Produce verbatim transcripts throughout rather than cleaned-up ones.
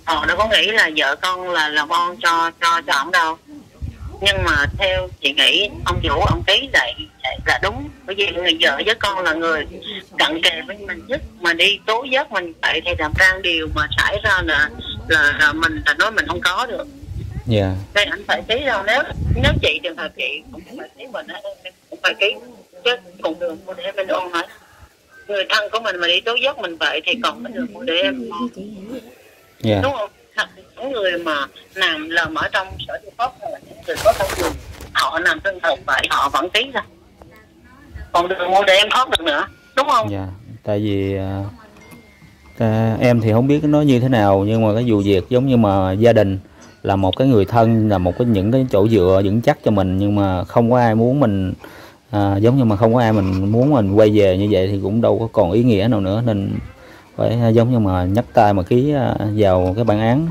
họ đâu có nghĩ là vợ con là làm on cho cho cho ổng đâu. Nhưng mà theo chị nghĩ ông chủ ông ký lại là đúng, bởi vì người vợ với con là người cận kề với mình nhất, mà đi tố giác mình vậy thì làm ra điều mà xảy ra là là, là mình là nói mình không có được. Dạ. Yeah. Nên anh phải ký đâu, nếu nếu chị trường hợp chị cũng phải ký, mình cũng phải ký chứ cùng đường mua để bên ôn hỏi người thân của mình mà đi tố giác mình vậy thì còn có đường mua để em yeah. Đúng không? Thật những người mà làm lầm ở trong sở tư pháp là những người có thẩm quyền, họ làm tương tự vậy họ vẫn ký ra, còn đường mua để em thoát được nữa, đúng không? Dạ. Yeah. Tại vì ta, em thì không biết nó như thế nào, nhưng mà cái vụ việc giống như mà gia đình là một cái người thân, là một cái những cái chỗ dựa vững chắc cho mình, nhưng mà không có ai muốn mình à, giống như mà không có ai mình muốn mình quay về như vậy thì cũng đâu có còn ý nghĩa nào nữa, nên phải giống như mà nhắc tay mà ký vào cái bản án.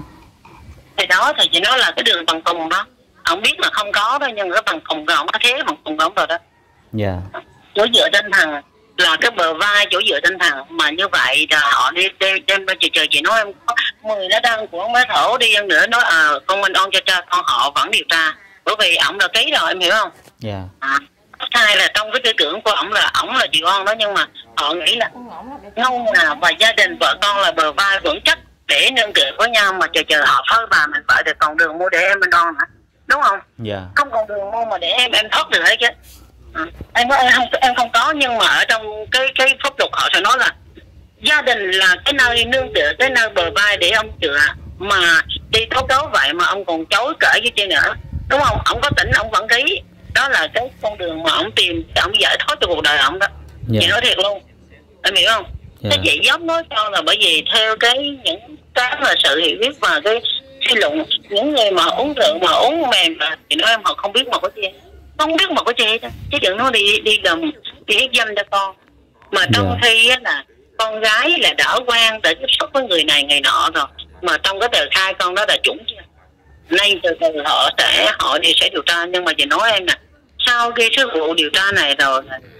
Thì đó thì chị nói là cái đường bằng cùng đó, ông biết là không có đó, nhưng cái bằng cùng của ông có thế bằng cùng của ông rồi đó. Dạ. Yeah. Chỗ dựa tinh thần là cái bờ vai, chỗ dựa tinh thần mà như vậy là họ đi đem đem bên trời trời chị nói em có mười lá đơn của mấy thổ đi ăn nữa nói à con mình on cho cha con, họ vẫn điều tra bởi vì ổng là ký rồi, em hiểu không? Dạ. Yeah. À, hai là trong cái tư tưởng của ổng là ổng là chịu on đó, nhưng mà họ nghĩ là ngâu nào và gia đình vợ con là bờ vai vững chắc để nương tựa với nhau, mà chờ chờ họ phơi bà mình phải được còn đường mua để em bên on hả, đúng không? Dạ. Yeah. Không còn đường mua mà để em em thoát được hết chứ. À, em em không em không có, nhưng mà ở trong cái cái pháp luật họ sẽ nói là gia đình là cái nơi nương tựa, cái nơi bờ vai để ông chữa, mà đi tố cáo vậy mà ông còn chối cãi với chị nữa, đúng không? Ông có tỉnh ông vẫn ký, đó là cái con đường mà ông tìm để ông giải thoát cho cuộc đời ông đó. Yeah. Chị nói thiệt luôn, em hiểu không? Yeah. Cái chị dám nói cho là bởi vì theo cái những cái là sự hiểu biết và cái suy luận, những người mà uống rượu mà uống mềm là chị nói em họ không biết một cái gì, không biết một cái gì đó, chứ đừng nói đi đi làm đi hiếp dâm cho con, mà trong yeah. khi á là con gái là đã quen để tiếp xúc với người này người nọ rồi, mà trong cái tờ khai con đó là chuẩn chưa, nay từ từ họ sẽ họ đi sẽ điều tra, nhưng mà chị nói em nè, sau khi cái vụ điều tra này rồi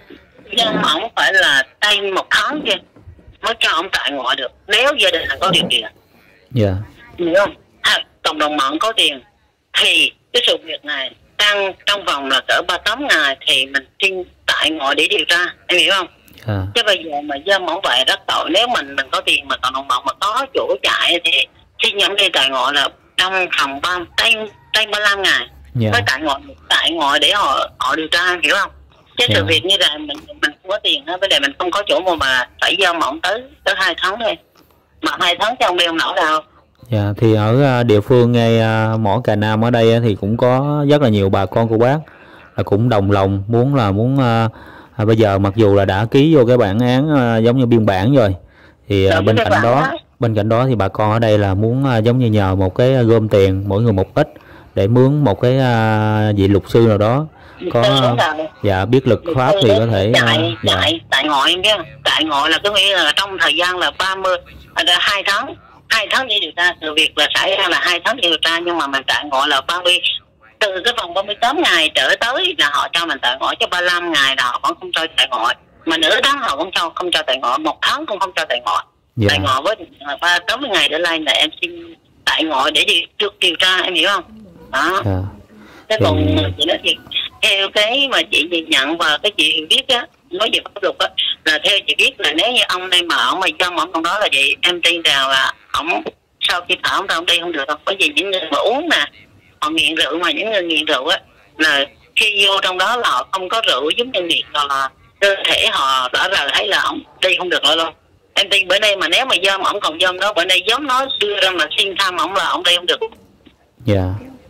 dân ổng phải là tay một tháng kia mới cho ông tại ngoại được, nếu gia đình là có điều kiện. Dạ. Hiểu không? À, cộng đồng mạng có tiền thì cái sự việc này đang trong vòng là cỡ ba tám ngày thì mình xin tại ngoại để điều tra, em hiểu không? À. Chứ bây giờ mà dân mẫu vậy rất tội, nếu mình mình có tiền mà cộng đồng mạng mà có chỗ chạy thì xin nhóm đi tại ngoại là trong vòng ba tay tay ba lăm ngày yeah. với tại ngoại tại ngoại để họ họ điều tra, hiểu không? Chứ yeah. sự việc như là mình mình không có tiền á, vấn đề mình không có chỗ mà mà phải do mỏng tới tới hai tháng thôi, mà hai tháng cho ông đi ông nổi đâu. Dạ, thì ở địa phương ngay mỏ Cà Nam ở đây thì cũng có rất là nhiều bà con cô bác là cũng đồng lòng muốn là muốn à, bây giờ mặc dù là đã ký vô cái bản án à, giống như biên bản rồi thì à, bên cạnh đó, đó bên cạnh đó thì bà con ở đây là muốn à, giống như nhờ một cái gom tiền mỗi người một ít để mướn một cái à, vị luật sư nào đó có dạ biết luật pháp thì có thể tại dạ. tại tại ngoại em biết không? Tại ngoại là có nghĩa là trong thời gian là ba mươi hai tháng hai tháng để điều tra, sự việc là xảy ra là hai tháng để điều tra, nhưng mà mình tại ngoại là ba mươi từ cái vòng ba mươi tám ngày trở tới là họ cho mình tại ngoại, cho ba mươi lăm ngày là họ vẫn không cho tại ngoại, mà nửa tháng họ cũng cho không cho tại ngoại, một tháng cũng không cho tại ngoại. Yeah. Tại ngoại với ba tám mươi ngày trở lên là em xin tại ngoại để đi được điều tra, em hiểu không? Đó. Yeah. Thế còn chị nói chị theo cái mà chị nhìn nhận và cái chị hiểu biết á, nói về pháp luật á, là theo chị biết là nếu như ông đây mà ông mà dâm ông trong đó là vậy, em tin rằng là ông sau khi thả ông ra ông đi không được đâu, bởi vì những người mà uống nè, họ nghiện rượu, mà những người nghiện rượu á là khi vô trong đó là họ không có rượu giống như nghiện, rồi là cơ thể họ đã rời thấy là ông đi không được nữa luôn. Em tin bữa nay mà nếu mà dâm ông còn dâm đó, bữa nay giống nó đưa ra mà xin thăm ông là ông đi không được. Dạ. Yeah.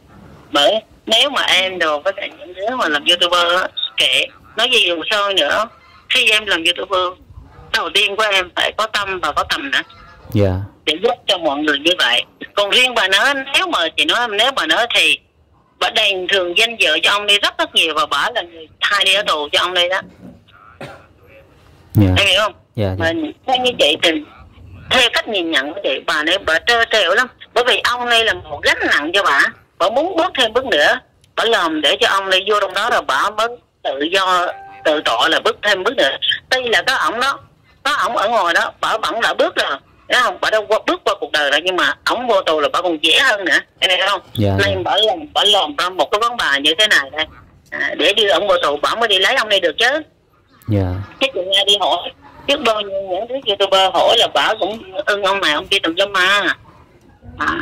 Bởi nếu mà em đồ với cả những đứa mà làm YouTuber á, kệ nói gì dù sao nữa, khi em làm YouTuber đầu tiên của em phải có tâm và có tầm nữa. Dạ. Yeah. Để giúp cho mọi người như vậy. Còn riêng bà nói, nếu mà chị nói nếu bà nói thì bà đền thường danh dự cho ông đi rất rất nhiều, và bà là người hai đi ở tù cho ông đi đó. Yeah. Em hiểu không? Dạ. Yeah, yeah. Theo như chị thì theo cách nhìn nhận của chị, bà này bà trơ trêu lắm, bởi vì ông đây là một gánh nặng cho bà. Bà muốn bước thêm bước nữa, bà làm để cho ông đi vô trong đó rồi bà mới tự do tự tội là bước thêm bước nữa. Tuy là có ổng đó, có ổng ở ngoài đó, bà vẫn đã bước rồi, đó không, bà đâu qua, bước qua cuộc đời rồi, nhưng mà ổng vô tù là bà còn dễ hơn nữa, cái này không? Dạ. Nên bà làm bà làm ra một cái vấn đề như thế này đây, à, để đưa ổng vô tù, bà mới đi lấy ông đây được chứ. Dạ. Chứ chị nghe đi hỏi, trước bao nhiêu những đứa YouTuber hỏi là bà cũng ưng ông này ông kia tùm lum mà. À.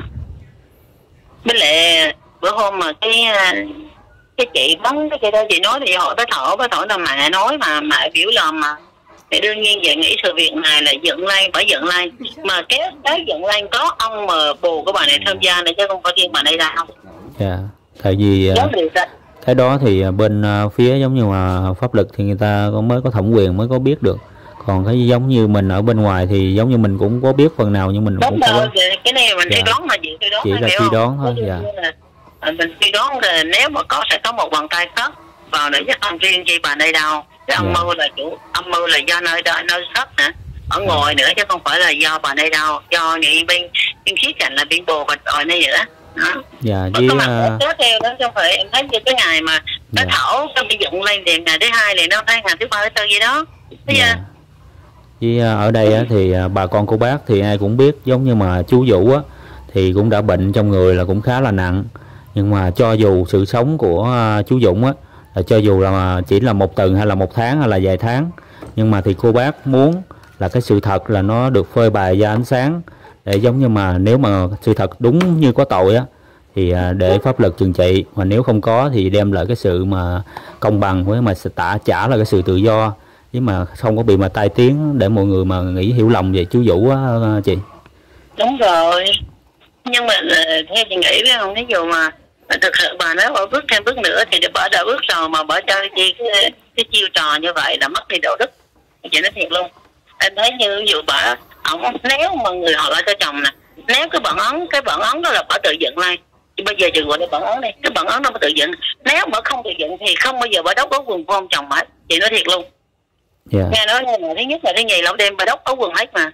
Với lại bữa hôm mà cái cái chị bắn cái chị đó, chị nói thì hỏi bác Thỏ, bác Thỏ là mẹ nói mà mẹ biểu lòng mà. Thì đương nhiên vậy, nghĩ sự việc này là dựng lên, phải dựng lên. Mà kéo cái dựng lên có ông mà bồ của bà này tham gia nữa, chứ không phải riêng bà này ra không. Dạ, tại vì cái đó thì bên phía giống như mà pháp lực thì người ta mới có thẩm quyền mới có biết được. Còn cái giống như mình ở bên ngoài thì giống như mình cũng có biết phần nào, nhưng mình đúng cũng rồi, có... cái này mình dạ. suy đoán là gì, suy đoán chỉ là suy đoán thôi. Dạ. Là, mình suy đoán là nếu mà có sẽ có một bàn tay khác vào nữa, chứ không riêng gì bà đây đâu. Cái âm dạ. mưu là chủ âm mưu là do nơi nơi khác nữa ở dạ. ngoài nữa, chứ không phải là do bà đây đâu, do những bên bên khía cạnh là bên bồ và ở đây nữa. Đó. Dạ, với cái mặt uh... theo đó, chứ không phải em thấy như cái ngày mà nó dạ. thảo xong bị dựng lên thì ngày thứ hai thì nó thấy ngày thứ ba thứ tư gì đó. Thấy dạ. Với ở đây á, thì bà con cô bác thì ai cũng biết, giống như mà chú Vũ á, thì cũng đã bệnh trong người là cũng khá là nặng. Nhưng mà cho dù sự sống của chú Dũng á, là cho dù là chỉ là một tuần hay là một tháng hay là vài tháng, nhưng mà thì cô bác muốn là cái sự thật là nó được phơi bày ra ánh sáng, để giống như mà nếu mà sự thật đúng như có tội á thì để pháp luật trừng trị, mà nếu không có thì đem lại cái sự mà công bằng, với mà trả trả là cái sự tự do, chứ mà không có bị mà tai tiếng để mọi người mà nghĩ hiểu lầm về chú Vũ á chị. Đúng rồi, nhưng mà theo chị nghĩ biết không, ví dụ mà thực sự bà nói bà bước thêm bước nữa thì bà đã bước rồi mà bà cho chi cái, cái chiêu trò như vậy là mất đi đạo đức. Chị nói thiệt luôn, em thấy như ví dụ bà ổng, nếu mà người họ lại cho chồng nè, nếu cái bản án cái bản án đó là bà tự dựng lên, thì bây giờ đừng gọi là bản án đi, cái bản án đó bà tự dựng, nếu bà không tự dựng thì không bao giờ bà đốc áo quần của ông chồng hết. Chị nói thiệt luôn. Yeah. Nghe nói là thứ nhất là thứ nhì lão đêm bà đốc áo quần hết mà.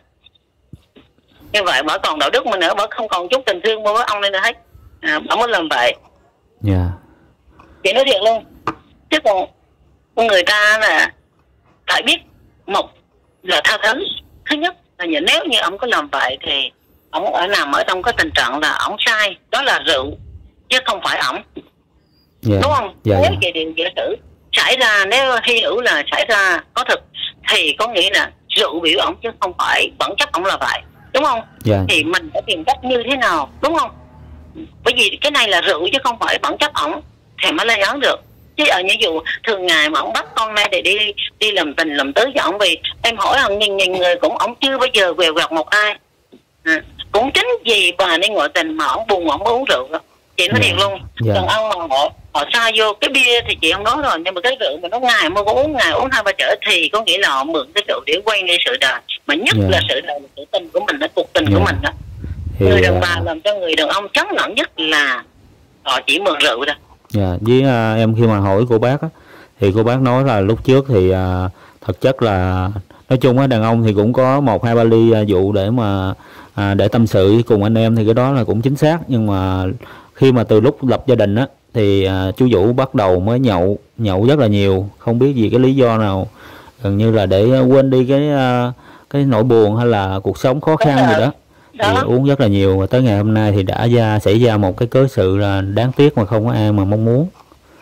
Như vậy bà còn đạo đức mà nữa, bà không còn chút tình thương với ông nên nữa hết. À, bà mới làm vậy. Dạ. Chị nói thiệt luôn. Chứ còn người ta là phải biết, một là tha thứ. Thứ nhất là nếu như ông có làm vậy thì ông ở nằm ở trong cái tình trạng là ông sai, đó là rượu chứ không phải ổng. Yeah. Đúng không? Yeah, nếu về điều giả sử xảy ra, nếu hy hữu là xảy ra có thực thì có nghĩa là rượu biểu ổng chứ không phải bản chất ổng là vậy, đúng không? Yeah. Thì mình phải tìm cách như thế nào, đúng không? Bởi vì cái này là rượu chứ không phải bản chất ổng thì mới lên án được. Chứ ở những vụ thường ngày mà ông bắt con này để đi đi làm tình làm tứ cho ổng, vì em hỏi ông nhìn nhìn người cũng ổng chưa bao giờ quẹo quẹt một ai. À, cũng chính vì bà nên ngoại tình mà ổng buồn ổng uống rượu đó. Chị nói thiệt luôn. Yeah. Còn ông mà họ họ sai vô cái bia thì chị không nói rồi, nhưng mà cái rượu mà nó ngày mà có uống ngày uống hai ba chở thì có nghĩa là họ mượn cái rượu để quay đi sự đời, mà nhất yeah. là sự đời là sự tình của mình, là cuộc tình yeah. của mình đó. Thì, người đàn bà làm cho người đàn ông chán nản nhất là họ chỉ mượn rượu thôi. Dạ, yeah. Với uh, em khi mà hỏi cô bác á, thì cô bác nói là lúc trước thì uh, thật chất là nói chung á, đàn ông thì cũng có một hai ba ly uh, vụ để mà uh, để tâm sự cùng anh em, thì cái đó là cũng chính xác. Nhưng mà khi mà từ lúc lập gia đình á thì uh, chú Vũ bắt đầu mới nhậu nhậu rất là nhiều, không biết vì cái lý do nào, gần như là để quên đi cái uh, cái nỗi buồn hay là cuộc sống khó khăn gì đó. Đó. Thì uống rất là nhiều, và tới ngày hôm nay thì đã ra xảy ra một cái cớ sự là đáng tiếc mà không có ai mà mong muốn.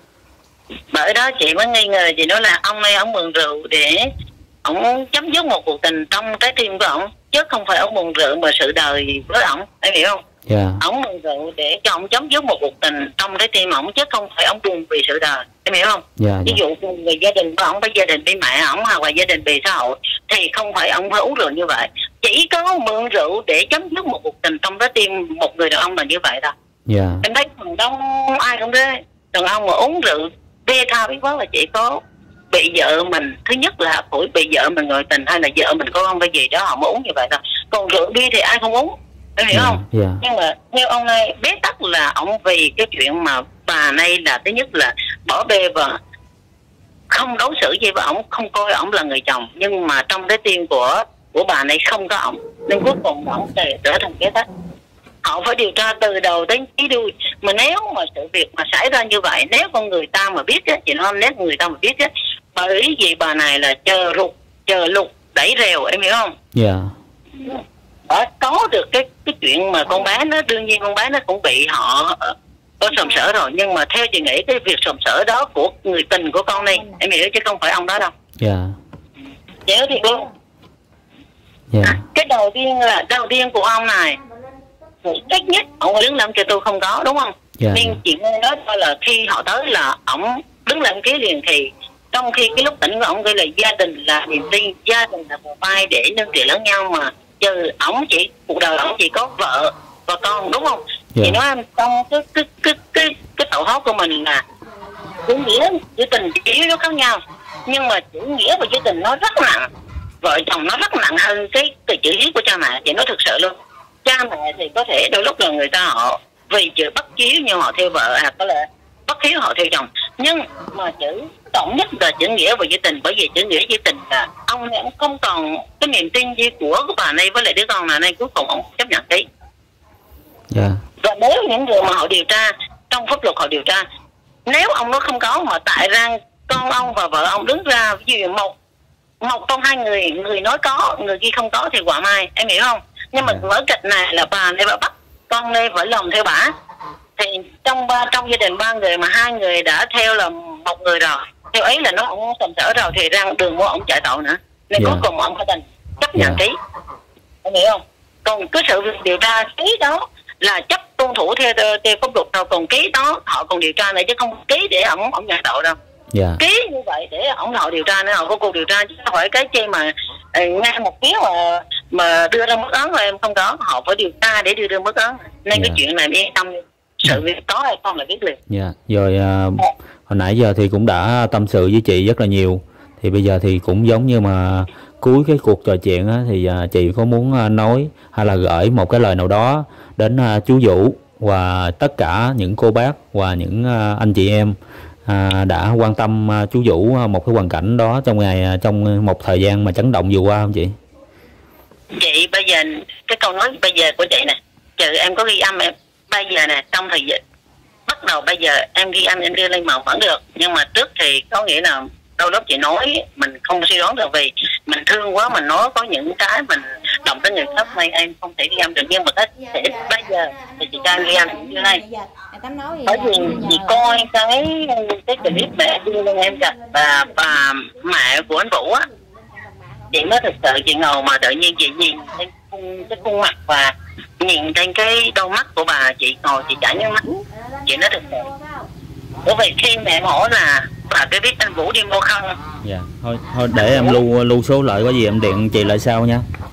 Bởi đó chị mới nghi ngờ, chị nói là ông này ông mượn rượu để ông chấm dứt một cuộc tình trong trái tim của ông, chứ không phải ông mượn rượu mà sự đời với ông, em hiểu không? Yeah. Ông mượn rượu để cho ông chấm dứt một cuộc tình trong trái tim ông, chứ không phải ông buồn vì sự đời, em hiểu không? Yeah, ví dụ yeah. về gia đình của ông, với gia đình với mẹ ông, hoặc là gia đình về xã hội, thì không phải ông phải uống rượu như vậy. Chỉ có mượn rượu để chấm dứt một cuộc tình trong trái tim một người đàn ông là như vậy thôi. Yeah. Em thấy phần đông ai cũng thế, đàn ông mà uống rượu bê tha biết quá là chỉ có bị vợ mình, thứ nhất là tuổi bị vợ mình ngoại tình, hay là vợ mình có con cái gì đó họ mới uống như vậy thôi. Còn rượu bia thì ai không uống, em hiểu yeah, không? Yeah. Nhưng mà theo ông này bế tắc là ông vì cái chuyện mà bà này là thứ nhất là bỏ bê và không đối xử gì với ổng, không coi ổng là người chồng, nhưng mà trong trái tim của của bà này không có ổng, nên cuối cùng ổng trở thành kế tắc. Họ phải điều tra từ đầu đến cuối đuôi. Mà nếu mà sự việc mà xảy ra như vậy, nếu con người ta mà biết á, chị nói nếu người ta mà biết á, bởi vì bà này là chờ rụt chờ lục đẩy rèo, em hiểu không? Dạ. Yeah. đã có được cái cái chuyện mà con bé nó, đương nhiên con bé nó cũng bị họ có sòm sở rồi, nhưng mà theo chị nghĩ cái việc sòm sở đó của người tình của con đi, em hiểu chứ không phải ông đó đâu. Dạ. Nhớ thì luôn. Dạ. À, cái đầu tiên là đầu tiên của ông này, ít nhất ông đứng làm cho tôi không có, đúng không? Dạ. Nên chị nghe nói thôi là khi họ tới là ông đứng làm ký liền, thì trong khi cái lúc tỉnh của ông gọi là gia đình là niềm tin, gia đình là một vai để nương tựa lẫn nhau, mà trừ ổng chỉ cuộc đời ổng chỉ có vợ và con, đúng không? Yeah. Thì nói trong cái cái cái cái cái tổ hốt của mình là chữ nghĩa chữ tình chữ nó khác nhau, nhưng mà chữ nghĩa và chữ tình nó rất nặng, vợ chồng nó rất nặng hơn cái từ chữ hiếu của cha mẹ. Chị nói thực sự luôn, cha mẹ thì có thể đôi lúc là người ta họ vì chữ bất hiếu nhưng họ theo vợ, à có lẽ bất hiếu họ theo chồng, nhưng mà chữ tổng nhất là chữ nghĩa và chữ tình, bởi vì chữ nghĩa chữ tình là ông này ông không còn cái niềm tin gì của cái bà này với lại đứa con nào này, cuối cùng ông chấp nhận ký. Yeah. Và nếu những người mà họ điều tra trong pháp luật, họ điều tra nếu ông nó không có mà tại ra con ông và vợ ông đứng ra, ví dụ một một trong hai người, người nói có người kia không có thì quả mai, em hiểu không? Nhưng mà vở kịch này là bà này bà bắt con đây phải lòng theo bả, thì trong ba trong gia đình ba người mà hai người đã theo là một người rồi, theo ấy là nó ông sầm sở rồi thì ra đường của ông chạy tội nữa, nên yeah. cuối cùng ông phải đành chấp nhận yeah. ký, em hiểu không? Còn cái sự việc điều tra ký đó là chấp tuân thủ theo theo pháp luật thôi, còn ký đó họ còn điều tra này chứ không ký để ông ông nhận tội đâu. Yeah. Ký như vậy để ông họ điều tra nữa, họ có cuộc điều tra chứ không phải cái chi mà ngay một tiếng mà mà đưa ra mức án rồi em không có, họ phải điều tra để đưa ra mức án, nên yeah. cái chuyện này yên tâm, sự việc có hay không là biết liền. Dạ. Yeah. Rồi uh, yeah. hồi nãy giờ thì cũng đã tâm sự với chị rất là nhiều, thì bây giờ thì cũng giống như mà cuối cái cuộc trò chuyện á, thì uh, chị có muốn uh, nói hay là gửi một cái lời nào đó đến uh, chú Vũ và tất cả những cô bác và những uh, anh chị em À, đã quan tâm à, chú Vũ à, một cái hoàn cảnh đó trong ngày à, trong một thời gian mà chấn động vừa qua không chị? Chị bây giờ cái câu nói bây giờ của chị nè, chờ em có ghi âm em bây giờ nè, trong thời gian bắt đầu bây giờ em ghi âm em đưa lên mạng vẫn được, nhưng mà trước thì có nghĩa là đôi lúc chị nói mình không suy đoán được vì mình thương quá, mình nói có những cái mình động tới người khác nên em không thể ghi âm được, nhưng mà cái thể bây giờ thì chị cho em ghi âm như này. Bởi vì chị coi cái cái clip mẹ đưa lên em gặp và bà mẹ của anh Vũ á, chị nói thực sự chị ngầu mà tự nhiên chị nhìn cái khuôn, cái khuôn mặt và nhìn trên cái đôi mắt của bà, chị ngồi chị chảy nước mắt. Chị nói thực sự, bởi vì khi mẹ hỏi là bà có biết anh Vũ đi mua không? Dạ, thôi thôi để em lưu lưu số lại, có gì em điện chị lại sau nha.